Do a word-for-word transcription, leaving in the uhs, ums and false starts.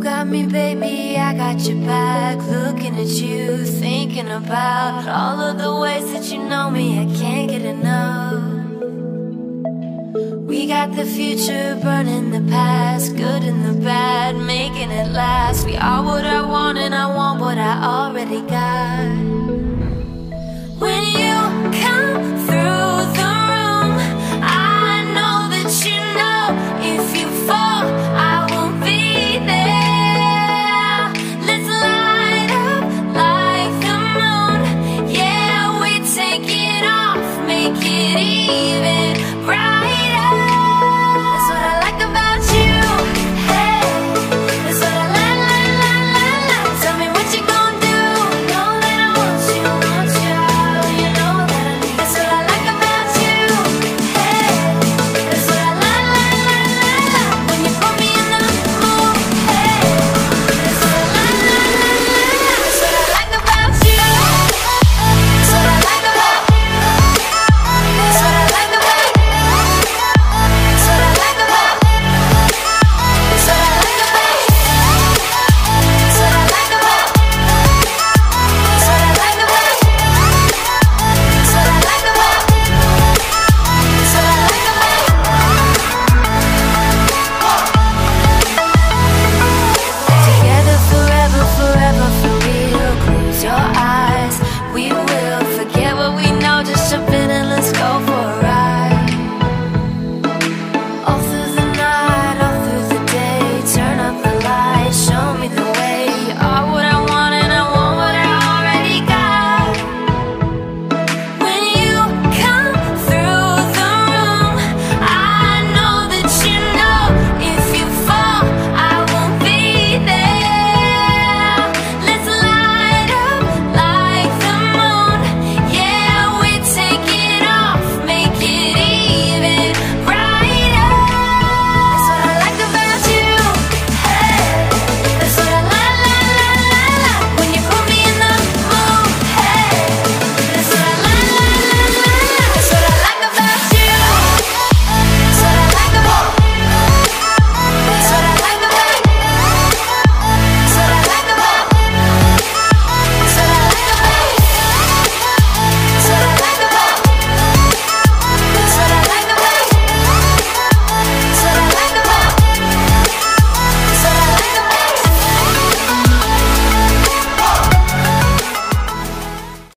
got me, baby, I got your back. Looking at you, thinking about all of the ways that you know me, I can't get enough. We got the future burning the past, good and the bad, making it last. We are what I want and I want what I already got.